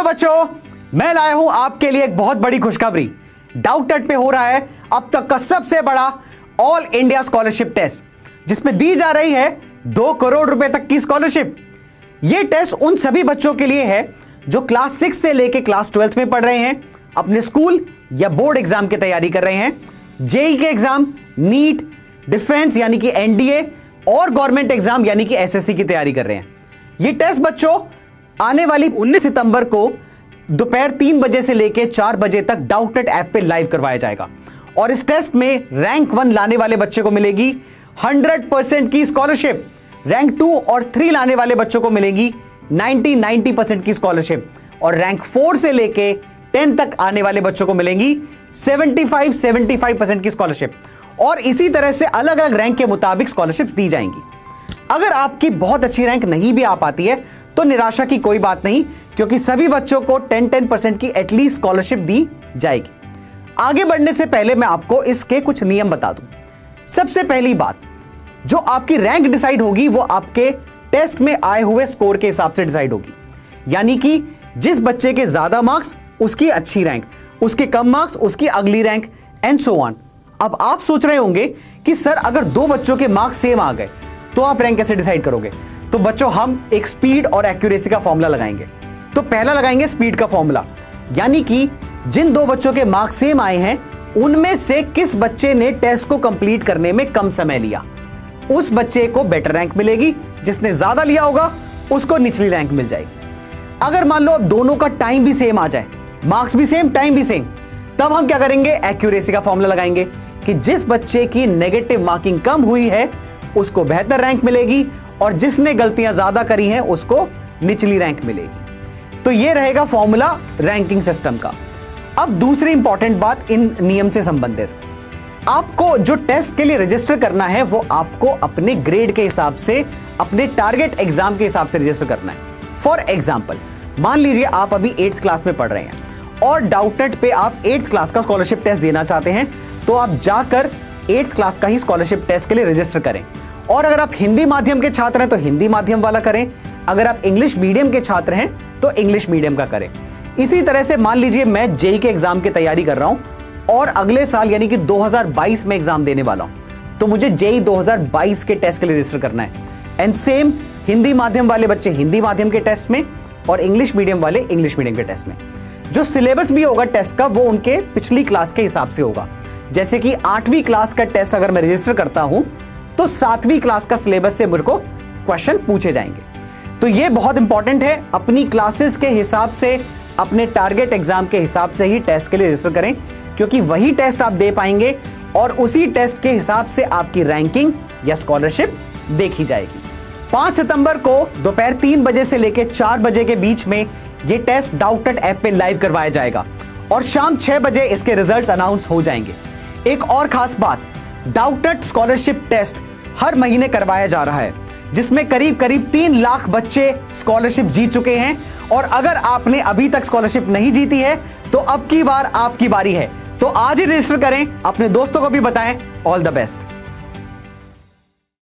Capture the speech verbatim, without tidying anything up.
बच्चों, मैं लाया हूं आपके लिए एक बहुत बड़ी खुशखबरी। डाउटनेट पे हो रहा है अब तक का सबसे बड़ा ऑल इंडिया स्कॉलरशिप टेस्ट, जिसमें दी जा रही है दो करोड़ रुपए तक की स्कॉलरशिप। यह टेस्ट उन सभी बच्चों के लिए है जो क्लास सिक्स से लेकर क्लास ट्वेल्थ में पढ़ रहे हैं, अपने स्कूल या बोर्ड एग्जाम की तैयारी कर रहे हैं, जेई के एग्जाम, नीट, डिफेंस यानी कि एनडीए और गवर्नमेंट एग्जाम यानी कि एसएससी की तैयारी कर रहे हैं। यह टेस्ट बच्चों आने वाली उन्नीस सितंबर को दोपहर तीन बजे से लेकर चार बजे तक डाउटनेट ऐप पे लाइव करवाया जाएगा और इस टेस्ट में रैंक वन लाने वाले बच्चे को मिलेगी हंड्रेड परसेंट की स्कॉलरशिप, रैंक टू और थ्री लाने वाले बच्चों को मिलेगी नाइंटी नाइंटी परसेंट की स्कॉलरशिप और रैंक फोर से लेके टेन तक आने वाले बच्चों को मिलेंगी seventy five seventy five percent की स्कॉलरशिप और इसी तरह से अलग अलग रैंक के मुताबिक स्कॉलरशिप्स दी जाएंगी। अगर आपकी बहुत अच्छी रैंक नहीं भी आ पाती है तो निराशा की कोई बात नहीं, क्योंकि सभी बच्चों को टेन टेन परसेंट की एटलीस्ट स्कॉलरशिप दी जाएगी। आगे बढ़ने से पहले मैं आपको इसके कुछ नियम बता दूं। सबसे पहली बात, जो आपकी रैंक डिसाइड होगी वो आपके टेस्ट में आए हुए स्कोर के हिसाब से डिसाइड होगी, यानी कि जिस बच्चे के ज्यादा मार्क्स उसकी अच्छी रैंक, उसके कम मार्क्स उसकी अगली रैंक एंड सो ऑन। अब आप सोच रहे होंगे कि सर अगर दो बच्चों के मार्क्स सेम आ गए तो आप रैंक कैसे डिसाइड करोगे? तो बच्चों हम एक स्पीड और एक्यूरेसी का फॉर्मूला लगाएंगे। तो पहला लगाएंगे स्पीड का फॉर्मूला, यानी कि जिन दो बच्चों के मार्क्स सेम आए हैं उनमें से किस बच्चे ने टेस्ट को कंप्लीट करने में कम समय लिया, उस बच्चे को बेटर रैंक मिलेगी। जिसने ज्यादा लिया होगा उसको निचली रैंक मिल जाएगी। अगर मान लो दोनों का टाइम भी सेम आ जाए, मार्क्स भी सेम टाइम भी सेम, तब हम क्या करेंगे? एक्यूरेसी का फॉर्मूला लगाएंगे कि जिस बच्चे की नेगेटिव मार्किंग कम हुई है उसको बेहतर रैंक मिलेगी और जिसने गलतियां ज्यादा करी हैं उसको निचली रैंक मिलेगी। तो यह रहेगा फॉर्मूला रैंकिंग सिस्टम का। अब दूसरी इंपॉर्टेंट बात इन नियम से संबंधित, आपको जो टेस्ट के लिए रजिस्टर करना है वो आपको अपने ग्रेड के हिसाब से, अपने टारगेट एग्जाम के हिसाब से रजिस्टर करना है। फॉर एग्जाम्पल, मान लीजिए आप अभी एट्थ क्लास में पढ़ रहे हैं और डाउटनेट पे आप एट्थ क्लास का स्कॉलरशिप टेस्ट देना चाहते हैं, तो आप जाकर एट्थ क्लास का ही स्कॉलरशिप टेस्ट के लिए रजिस्टर करें। और अगर आप हिंदी माध्यम के छात्र हैं तो हिंदी माध्यम वाला करें, अगर आप इंग्लिश मीडियम के छात्र हैं तो इंग्लिश मीडियम का करें। इसी तरह से मान लीजिए मैं जेई के एग्जाम की तैयारी कर रहा हूं और अगले साल यानी कि दो हज़ार बाईस में एग्जाम देने वाला हूं, तो मुझे जेई दो हज़ार बाईस के टेस्ट के लिए रजिस्टर करना है। एंड सेम हिंदी माध्यम वाले बच्चे हिंदी माध्यम के टेस्ट में और इंग्लिश मीडियम वाले इंग्लिश मीडियम के टेस्ट में। जो सिलेबस भी होगा टेस्ट का वो उनके पिछली क्लास के हिसाब से होगा। जैसे कि आठवीं क्लास का टेस्ट अगर मैं रजिस्टर करता हूं तो सातवीं क्लास का सिलेबस से मेरे को क्वेश्चन पूछे जाएंगे। तो ये बहुत इंपॉर्टेंट है, अपनी क्लासेस के हिसाब से, अपने टारगेट एग्जाम के हिसाब से ही टेस्ट के लिए रजिस्टर करें, क्योंकि वही टेस्ट आप दे पाएंगे और उसी टेस्ट के हिसाब से आपकी रैंकिंग या स्कॉलरशिप देखी जाएगी। पांच सितंबर को दोपहर तीन बजे से लेकर चार बजे के बीच में यह टेस्ट डाउटनेट ऐप पे लाइव करवाया जाएगा और शाम छह बजे इसके रिजल्ट्स अनाउंस हो जाएंगे। एक और खास बात, डाउटनेट स्कॉलरशिप टेस्ट हर महीने करवाया जा रहा है, जिसमें करीब करीब तीन लाख बच्चे स्कॉलरशिप जीत चुके हैं और अगर आपने अभी तक स्कॉलरशिप नहीं जीती है तो अब की बार आपकी बारी है। तो आज ही रजिस्टर करें, अपने दोस्तों को भी बताएं। All the best.